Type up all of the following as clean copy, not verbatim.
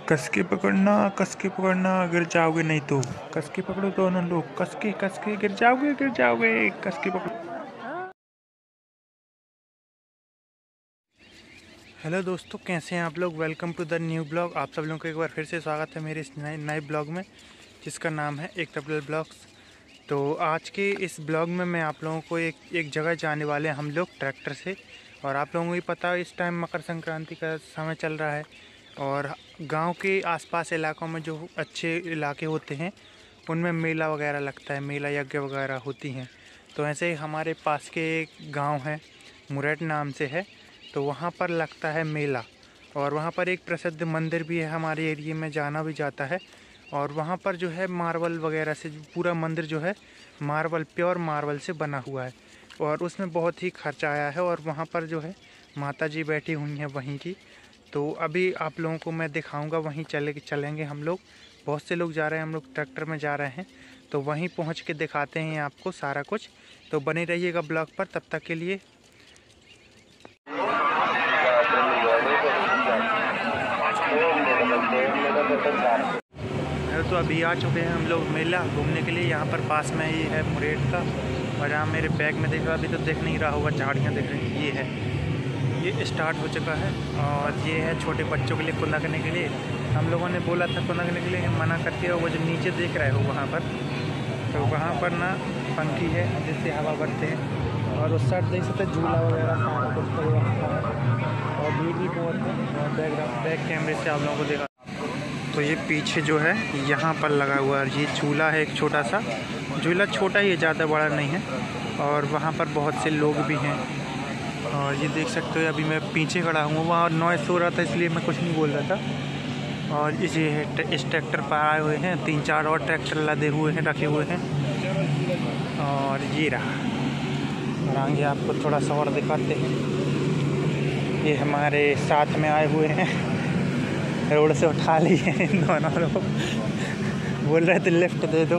कस के पकड़ना, गिर जाओगे नहीं तो। कस के पकड़ो दोनों लोग, कस के गिर जाओगे, कस के पकड़ो। हेलो दोस्तों, कैसे हैं आप लोग। Welcome to the new blog. आप सब लोगों को एक बार फिर से स्वागत है मेरे इस नए ब्लॉग में, जिसका नाम है एक डबल ब्लॉग्स। तो आज के इस ब्लॉग में मैं आप लोगों को एक जगह जाने वाले हैं हम लोग ट्रैक्टर से। और आप लोगों को भी पता है इस टाइम मकर संक्रांति का समय चल रहा है, और गांव के आसपास इलाकों में जो अच्छे इलाके होते हैं उनमें मेला वगैरह लगता है, मेला यज्ञ वगैरह होती हैं। तो ऐसे ही हमारे पास के एक गाँव है, मुरैठ नाम से है, तो वहाँ पर लगता है मेला। और वहाँ पर एक प्रसिद्ध मंदिर भी है, हमारे एरिया में जाना भी जाता है। और वहाँ पर जो है मार्बल वगैरह से पूरा मंदिर जो है मार्बल, प्योर मार्बल से बना हुआ है, और उसमें बहुत ही खर्चा आया है। और वहाँ पर जो है माता जी बैठी हुई हैं वहीं की। तो अभी आप लोगों को मैं दिखाऊंगा, वहीं चलेंगे हम लोग। बहुत से लोग जा रहे हैं, हम लोग ट्रैक्टर में जा रहे हैं, तो वहीं पहुँच के दिखाते हैं आपको सारा कुछ। तो बने रहिएगा ब्लॉग पर, तब तक के लिए। तो अभी आ चुके हैं हम लोग मेला घूमने के लिए। यहाँ पर पास में ही है मुरैठ का, और यहाँ मेरे बैग में देख रहा, अभी तो देख नहीं रहा होगा, झाड़ियाँ देख रही हैं। ये है, ये स्टार्ट हो चुका है। और ये है छोटे बच्चों के लिए कुदने के लिए। हम लोगों ने बोला था कुदने के लिए, मना कर दिया। वो जो नीचे देख रहे हो वहाँ पर, तो वहाँ पर ना पंखी है जिससे हवा भरते हैं। और उस साइड देख सकते झूला वगैरह सारा कुछ व्यवस्था है, और भीड़ भी बहुत है। और बैक कैमरे से आप लोगों को देखा तो ये पीछे जो है यहाँ पर लगा हुआ है, ये झूला है, एक छोटा सा झूला, छोटा ही है, ज़्यादा बड़ा नहीं है। और वहाँ पर बहुत से लोग भी हैं। और ये देख सकते हो, अभी मैं पीछे खड़ा हूँ, वहाँ नॉइस हो रहा था इसलिए मैं कुछ नहीं बोल रहा था। और ये है, इस ट्रैक्टर पर आए हुए हैं 3-4 और ट्रैक्टर लदे हुए हैं, रखे हुए हैं। और ये रहा, और आगे आपको थोड़ा सा और दिखाते हैं। ये हमारे साथ में आए हुए हैं, रोड से उठा लिए हैं दोनों लोग, बोल रहे थे लिफ्ट दे दो।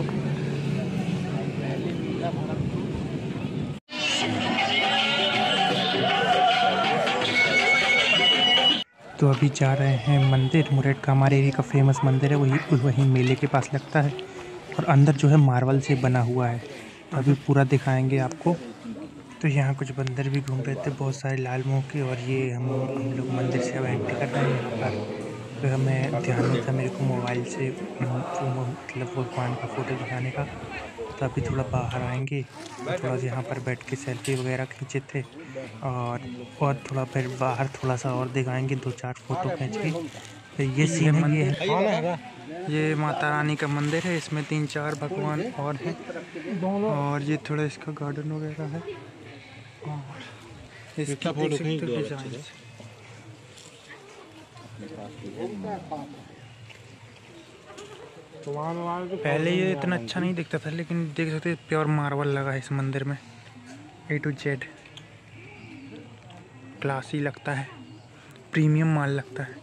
तो अभी जा रहे हैं मंदिर, मुरैठ का हमारे एरिया का फेमस मंदिर है, वही मेले के पास लगता है। और अंदर जो है मार्बल से बना हुआ है, तो अभी पूरा दिखाएंगे आपको। तो यहाँ कुछ बंदर भी घूम रहे थे, बहुत सारे लाल मुँह के। और ये हम लोग मंदिर से अब एंट्री कर रहे हैं यहाँ पर। तो हमें ध्यान नहीं था मेरे को मोबाइल से मतलब भगवान का फ़ोटो दिखाने का। तो अभी थोड़ा बाहर आएंगे, थोड़ा यहाँ पर बैठ के सेल्फी वगैरह खींचे थे। और थोड़ा फिर बाहर थोड़ा सा और दिखाएंगे, 2-4 फ़ोटो खींच के। तो ये सीन ये है, ये माता रानी का मंदिर है, इसमें 3-4 भगवान और हैं। और ये थोड़ा इसका गार्डन वगैरह है, और इसकी देख सकते हो डिजाइन। पहले ये इतना अच्छा नहीं दिखता था, लेकिन देख सकते प्योर मार्बल लगा है इस मंदिर में, A to Z क्लासी लगता है, प्रीमियम माल लगता है।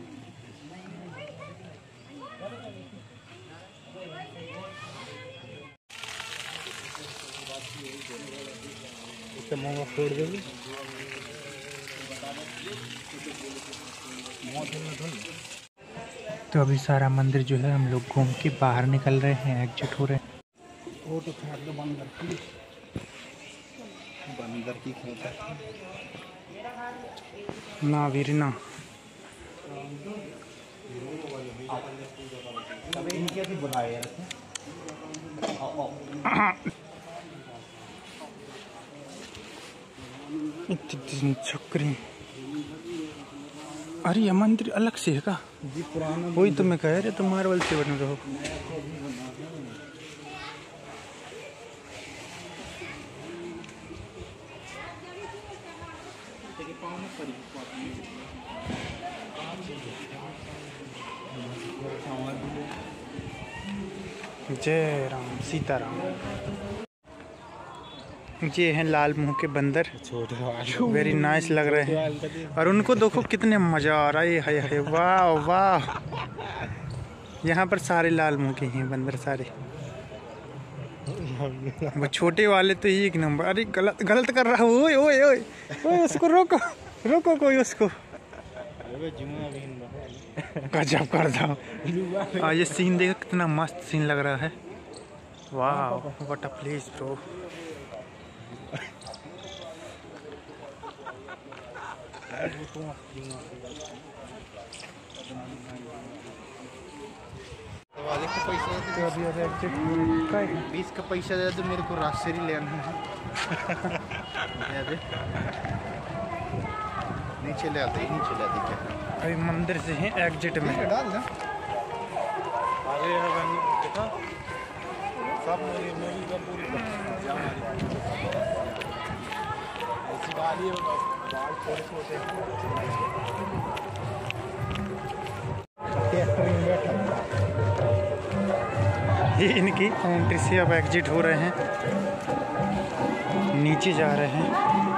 तो अभी सारा मंदिर जो है हम लोग घूम के बाहर निकल रहे हैं, एग्जिट हो रहे हैं। बंदर की ना वीर ना छोकरी। अरे ये मंदिर अलग से है का? वही तो मैं कह रहे, तो मार्बल से बने रहो। जय राम सीताराम। ये हैं लाल मुंह के बंदर, वेरी नाइस लग रहे हैं। और उनको देखो कितने मजा आ रहा है, है वाह वाह। यहाँ पर सारे लाल मुंह के हैं बंदर सारे, वो छोटे वाले तो ही एक नंबर। अरे गलत कर रहा हूँ, ओए ओए ओए ओए, उसको रोको रोको कोई उसको। गजब कर दो। ये सीन देखो कितना मस्त सीन लग रहा है। वाह व्हाट अ प्लेस ब्रो। तो अभी 20 का पैसा दे दो मेरे को, राजश्री लेना है। नीचे ले आते, नीचे ले आते क्या? अभी मंदिर से ही एग्जिट में डाल दे। ये इनकी एंट्री से अब एग्जिट हो रहे हैं, नीचे जा रहे हैं।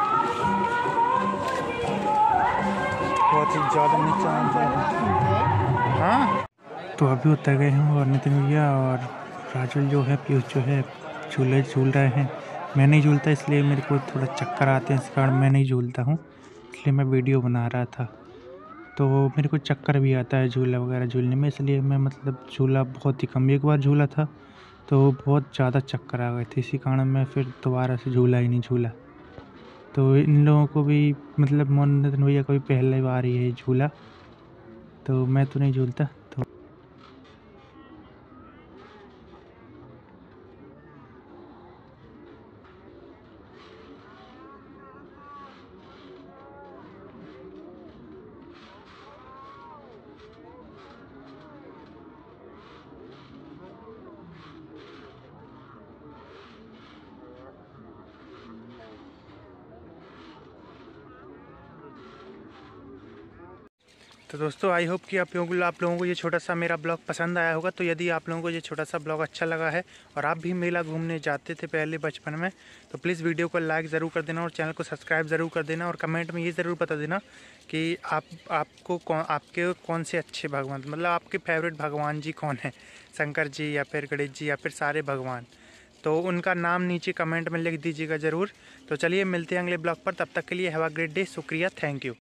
बहुत ही ज़्यादा नीचे आ रहे हैं। हाँ तो अभी उतर गए हैं और नितिन भैया और राजुल जो है, पीयूष जो है, झूले झूल रहे हैं। मैं नहीं झूलता इसलिए मेरे को थोड़ा चक्कर आते हैं, इस कारण मैं नहीं झूलता हूँ, इसलिए मैं वीडियो बना रहा था। तो मेरे को चक्कर भी आता है झूला वगैरह झूलने में, इसलिए मैं मतलब झूला बहुत ही कम, एक बार झूला था तो बहुत ज़्यादा चक्कर आ गए थे, इसी कारण मैं फिर दोबारा से झूला ही नहीं झूला। तो इन लोगों को भी मतलब नितिन भैया को भी पहली बार ही है झूला, तो मैं तो नहीं झूलता। तो दोस्तों आई होप कि आप लोगों को ये छोटा सा मेरा ब्लॉग पसंद आया होगा। तो यदि आप लोगों को ये छोटा सा ब्लॉग अच्छा लगा है और आप भी मेला घूमने जाते थे पहले बचपन में, तो प्लीज़ वीडियो को लाइक ज़रूर कर देना और चैनल को सब्सक्राइब ज़रूर कर देना। और कमेंट में ये ज़रूर बता देना कि आपके कौन से अच्छे भगवान, मतलब आपके फेवरेट भगवान जी कौन है, शंकर जी या फिर गणेश जी या फिर सारे भगवान, तो उनका नाम नीचे कमेंट में लिख दीजिएगा ज़रूर। तो चलिए मिलते हैं अगले ब्लॉग पर, तब तक के लिए हैव अ ग्रेट डे। शुक्रिया, थैंक यू।